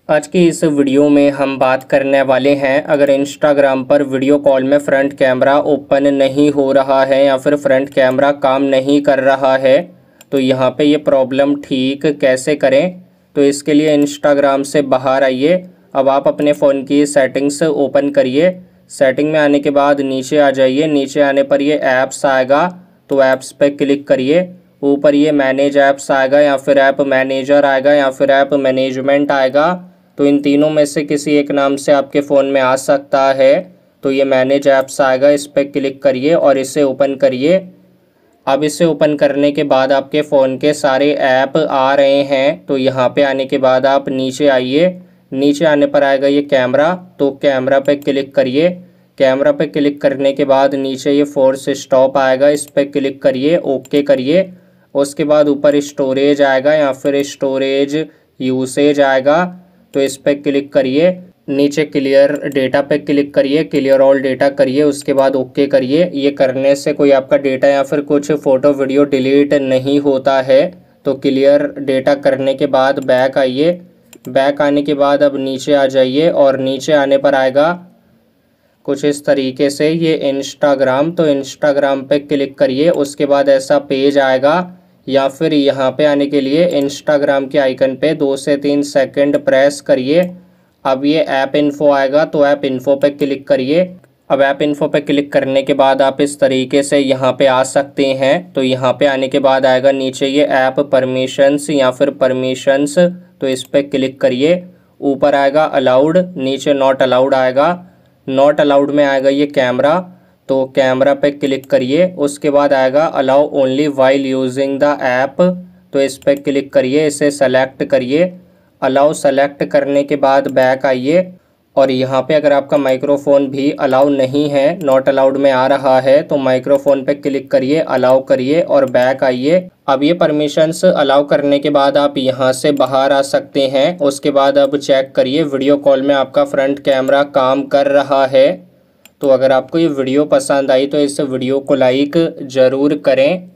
आज की इस वीडियो में हम बात करने वाले हैं, अगर इंस्टाग्राम पर वीडियो कॉल में फ्रंट कैमरा ओपन नहीं हो रहा है या फिर फ्रंट कैमरा काम नहीं कर रहा है तो यहाँ पे ये प्रॉब्लम ठीक कैसे करें। तो इसके लिए इंस्टाग्राम से बाहर आइए। अब आप अपने फ़ोन की सेटिंग्स ओपन करिए। सेटिंग में आने के बाद नीचे आ जाइए। नीचे आने पर ये ऐप्स आएगा तो ऐप्स पे क्लिक करिए। ऊपर ये मैनेज ऐप्स आएगा या फिर ऐप मैनेजर आएगा या फिर ऐप मैनेजमेंट आएगा। तो इन तीनों में से किसी एक नाम से आपके फ़ोन में आ सकता है। तो ये मैनेज ऐप्स आएगा, इस पर क्लिक करिए और इसे ओपन करिए। अब इसे ओपन करने के बाद आपके फ़ोन के सारे ऐप आ रहे हैं। तो यहाँ पे आने के बाद आप नीचे आइए। नीचे आने पर आएगा ये कैमरा, तो कैमरा पे क्लिक करिए। कैमरा पे क्लिक करने के बाद नीचे ये फोर्स स्टॉप आएगा, इस पर क्लिक करिए, ओके करिए। उसके बाद ऊपर स्टोरेज आएगा या फिर स्टोरेज यूसेज आएगा, तो इस पर क्लिक करिए। नीचे क्लियर डेटा पे क्लिक करिए, क्लियर ऑल डेटा करिए, उसके बाद ओके करिए। ये करने से कोई आपका डेटा या फिर कुछ फ़ोटो वीडियो डिलीट नहीं होता है। तो क्लियर डेटा करने के बाद बैक आइए। बैक आने के बाद अब नीचे आ जाइए और नीचे आने पर आएगा कुछ इस तरीके से ये इंस्टाग्राम। तो इंस्टाग्राम पे क्लिक करिए, उसके बाद ऐसा पेज आएगा। या फिर यहाँ पे आने के लिए इंस्टाग्राम के आइकन पे 2 से 3 सेकंड प्रेस करिए। अब ये ऐप इन्फो आएगा, तो ऐप इन्फो पे क्लिक करिए। अब ऐप इन्फो पे क्लिक करने के बाद आप इस तरीके से यहाँ पे आ सकते हैं। तो यहाँ पे आने के बाद आएगा नीचे ये ऐप परमिशंस या फिर परमिशंस, तो इस पर क्लिक करिए। ऊपर आएगा अलाउड, नीचे नॉट अलाउड आएगा। नॉट अलाउड में आएगा ये कैमरा, तो कैमरा पे क्लिक करिए। उसके बाद आएगा allow only while using the app, तो इस पर क्लिक करिए, इसे सेलेक्ट करिए। अलाउ सेलेक्ट करने के बाद बैक आइए और यहाँ पे अगर आपका माइक्रोफोन भी अलाउ नहीं है, नॉट अलाउड में आ रहा है, तो माइक्रोफोन पे क्लिक करिए, अलाउ करिए और बैक आइए। अब ये परमिशंस अलाउ करने के बाद आप यहाँ से बाहर आ सकते हैं। उसके बाद अब चेक करिए वीडियो कॉल में आपका फ्रंट कैमरा काम कर रहा है। तो अगर आपको ये वीडियो पसंद आई तो इस वीडियो को लाइक ज़रूर करें।